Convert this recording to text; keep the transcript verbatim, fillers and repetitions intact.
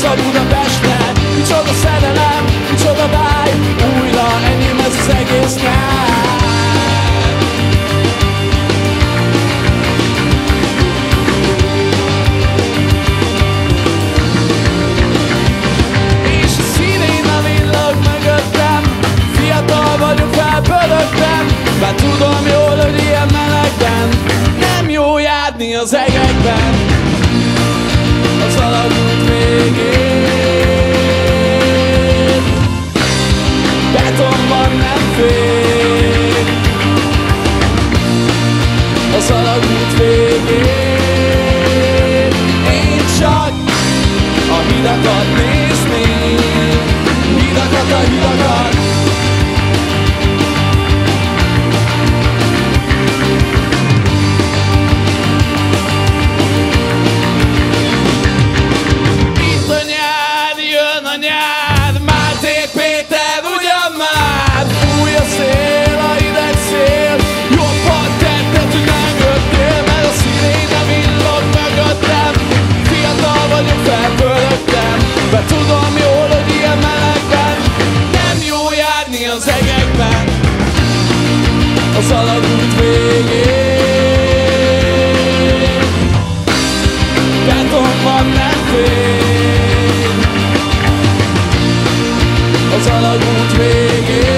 haza Budapestre. Micsoda szerelem, micsoda vágy, újra enyém ez az egész nyár. És a színén a villag mögöttem, fiatal vagyok, felpörögtem, bár tudom jól, hogy ilyen melegben nem jó járni az egekben. Az alagút végén betonban nem fér. Az alagút végén én csak a hidakat nézném, hidakat, a hidakat. Bár tudom jól, hogy ilyen melegben nem jó járni az egekben. Az alagút végén betonban nem fér. Az alagút végén